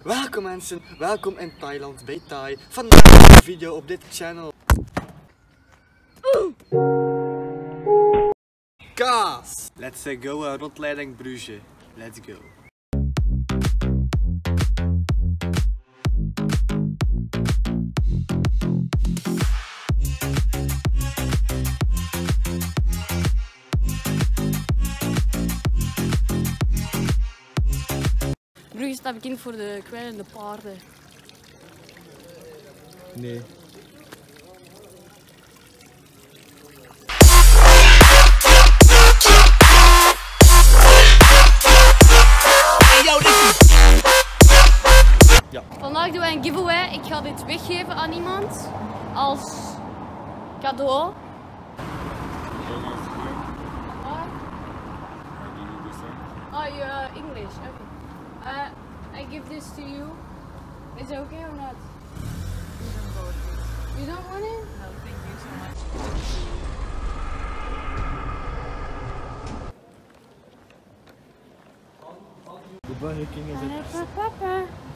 Welkom mensen, welkom in Thailand bij Thai. Vandaag een video op dit channel. Kaas! Let's go, rondleiding Bruges. Let's go. Bruges staat bekend voor de kwijlende paarden. Nee. Ja. Vandaag doen wij een giveaway. Ik ga dit weggeven aan iemand als cadeau. English. Okay. I give this to you. Is it okay or not? You don't want it? No, thank you so much. Goodbye, King. Papa.